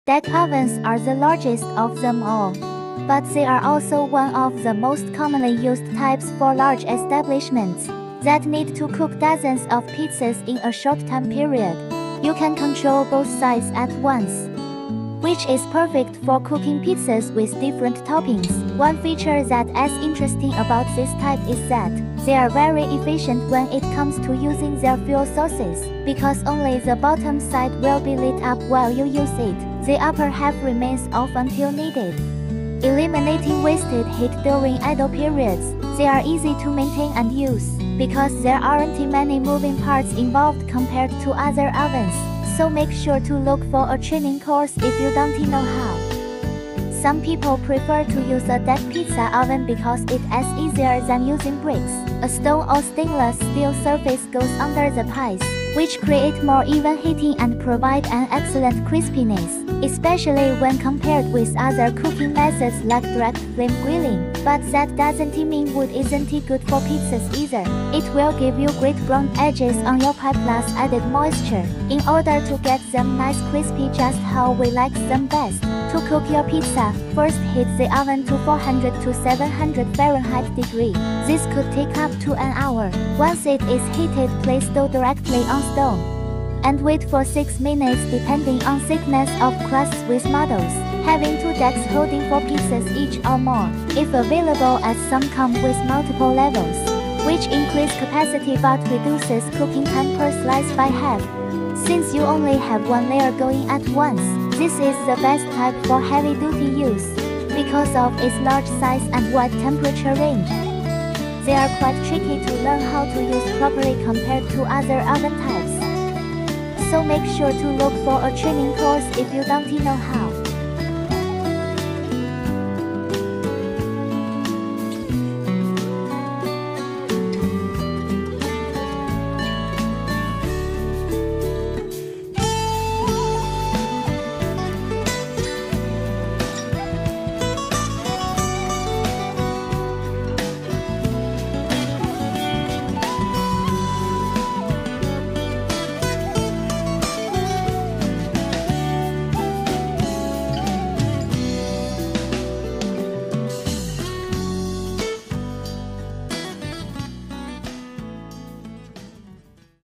Deck ovens are the largest of them all, but they are also one of the most commonly used types for large establishments that need to cook dozens of pizzas in a short time period. You can control both sides at once, which is perfect for cooking pizzas with different toppings. One feature that is interesting about this type is that they are very efficient when it comes to using their fuel sources, because only the bottom side will be lit up while you use it. The upper half remains off until needed, eliminating wasted heat during idle periods. They are easy to maintain and use, because there aren't many moving parts involved compared to other ovens, so make sure to look for a training course if you don't know how. Some people prefer to use a deck pizza oven because it is easier than using bricks. A stone or stainless steel surface goes under the pies, which create more even heating and provide an excellent crispiness, especially when compared with other cooking methods like direct flame grilling. But that doesn't mean wood isn't good for pizzas either. It will give you great brown edges on your pie plus added moisture, in order to get them nice crispy just how we like them best. To cook your pizza, first heat the oven to 400 to 700 Fahrenheit degree. This could take up to an hour. Once it is heated, place dough directly on stone and wait for 6 minutes depending on thickness of crusts with models, having 2 decks holding 4 pieces each or more, if available, as some come with multiple levels, which increase capacity but reduces cooking time per slice by half. Since you only have one layer going at once, this is the best type for heavy-duty use, because of its large size and wide temperature range. They are quite tricky to learn how to use properly compared to other oven types, so make sure to look for a training course if you don't know how.